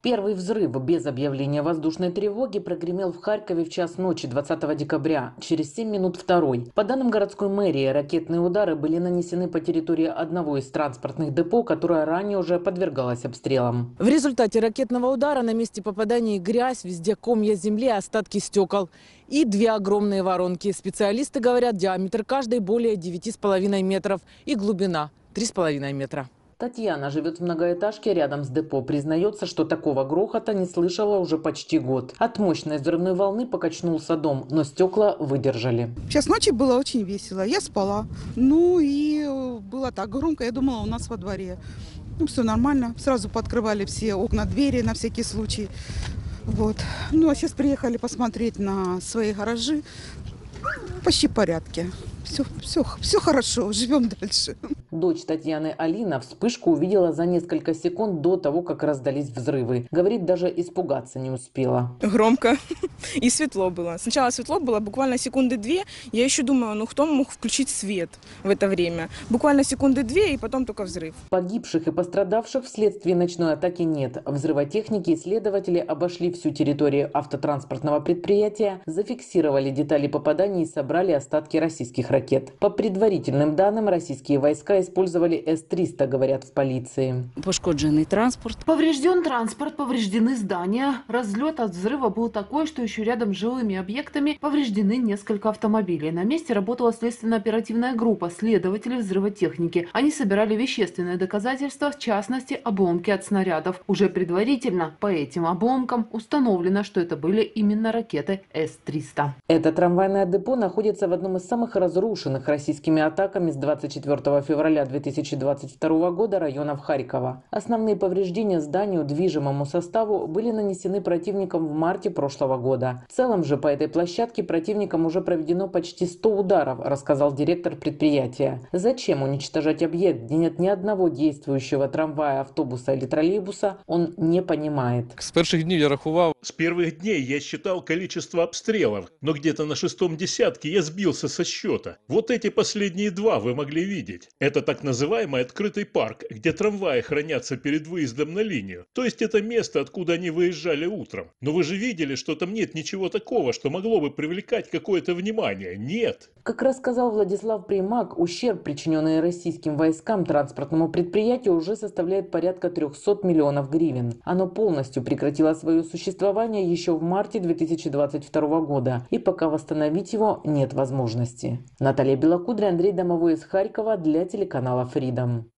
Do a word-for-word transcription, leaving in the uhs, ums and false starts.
Первый взрыв без объявления воздушной тревоги прогремел в Харькове в час ночи двадцатого декабря, через семь минут второй. По данным городской мэрии, ракетные удары были нанесены по территории одного из транспортных депо, которое ранее уже подвергалось обстрелам. В результате ракетного удара на месте попадания грязь, везде комья земли, остатки стекол и две огромные воронки. Специалисты говорят, диаметр каждой более девяти с половиной метров и глубина три с половиной метра. Татьяна живет в многоэтажке рядом с депо. Признается, что такого грохота не слышала уже почти год. От мощной взрывной волны покачнулся дом, но стекла выдержали. В час ночи было очень весело. Я спала. Ну и было так громко. Я думала, у нас во дворе. Ну, все нормально. Сразу пооткрывали все окна, двери на всякий случай. Вот. Ну, а сейчас приехали посмотреть на свои гаражи. Почти в порядке. Все, все, все хорошо, живем дальше. Дочь Татьяны Алина вспышку увидела за несколько секунд до того, как раздались взрывы. Говорит, даже испугаться не успела. Громко и светло было. Сначала светло было, буквально секунды две. Я еще думала, ну кто мог включить свет в это время? Буквально секунды две и потом только взрыв. Погибших и пострадавших вследствие ночной атаки нет. Взрывотехники и следователи обошли всю территорию автотранспортного предприятия, зафиксировали детали попаданий и собрали остатки российских ракет. По предварительным данным, российские войска использовали эс триста, говорят в полиции. Пошкодженный транспорт. Поврежден транспорт, повреждены здания. Разлет от взрыва был такой, что еще рядом с жилыми объектами повреждены несколько автомобилей. На месте работала следственно-оперативная группа следователей взрывотехники. Они собирали вещественные доказательства, в частности, обломки от снарядов. Уже предварительно по этим обломкам установлено, что это были именно ракеты эс триста. Это трамвайное депо находится в одном из самых разрушенных российскими атаками с двадцать четвёртого февраля две тысячи двадцать второго года районов Харькова. Основные повреждения зданию, движимому составу, были нанесены противником в марте прошлого года. В целом же по этой площадке противником уже проведено почти сто ударов, рассказал директор предприятия. Зачем уничтожать объект, где нет ни одного действующего трамвая, автобуса или троллейбуса, он не понимает. С первых дней я рахував. С первых дней я считал количество обстрелов, но где-то на шестом десятке я сбился со счета. Вот эти последние два вы могли видеть. Это так называемый открытый парк, где трамваи хранятся перед выездом на линию. То есть это место, откуда они выезжали утром. Но вы же видели, что там нет ничего такого, что могло бы привлекать какое-то внимание. Нет. Как рассказал Владислав Примак, ущерб, причиненный российским войскам транспортному предприятию, уже составляет порядка трёхсот миллионов гривен. Оно полностью прекратило свое существование еще в марте две тысячи двадцать второго года, и пока восстановить его нет возможности. Наталья Белокудря, Андрей Домовой из Харькова для телеканала Freedom.